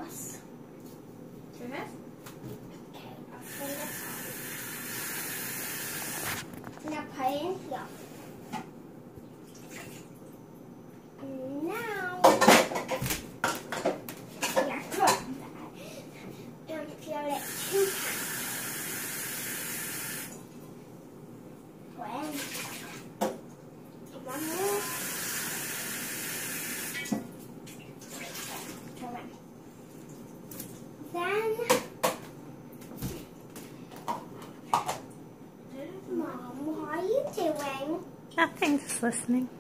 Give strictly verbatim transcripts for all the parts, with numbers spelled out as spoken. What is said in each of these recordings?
sauce. Do this? Okay, I'll put the sauce. Now put it in here. Now, yeah, put that and fill it two times. Well, one more. Then, Mom, what are you doing? Nothing, just listening.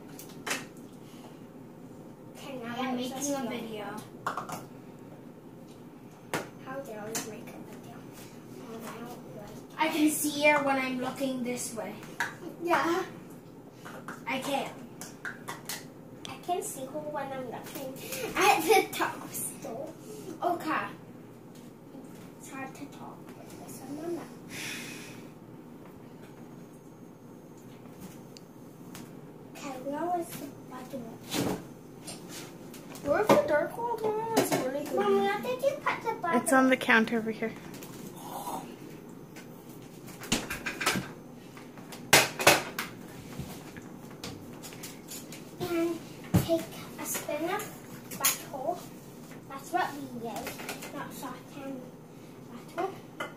Okay, now I'm that was making a video. video. How dare you make a video? Oh, I don't like. I can see her when I'm looking this way. Yeah. I can. I can see her when I'm looking at the top stool. Okay. It's hard to talk with this on my mouth. Okay, where is the button? Where's the dark world one? It's really good. Mom, where did you put the button? It's on the counter over here. And take a spoon of butter. That's what we use, not salt and butter.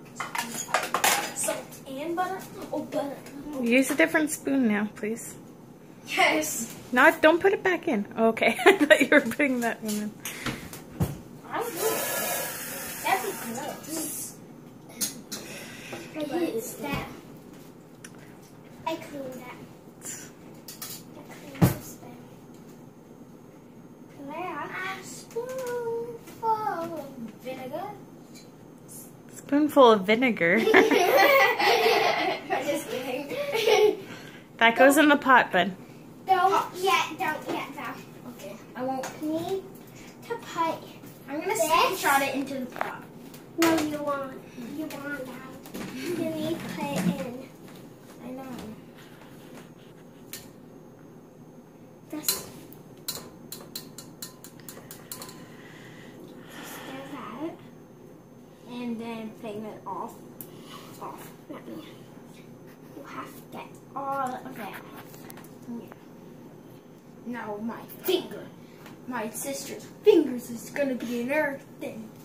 Salt and butter? Oh, butter. Use a different spoon now, please. Yes. Not, don't put it back in. Okay, I thought you were putting that one in. I'm good. That'd be gross. I use that. I cleaned that. I cleaned the spoon. There. A spoonful of vinegar. Spoonful of vinegar. I'm just kidding. That goes in the pot, bud. Don't yet, don't yet, though. Okay, I won't. Need to put. I'm gonna This? screenshot it into the pot. No, you want. You want that. You need to put it in. I know. This. Stir that. And then flame it off. Off. Let me. You have to get all of it. Now my finger, my sister's fingers is gonna be in everything.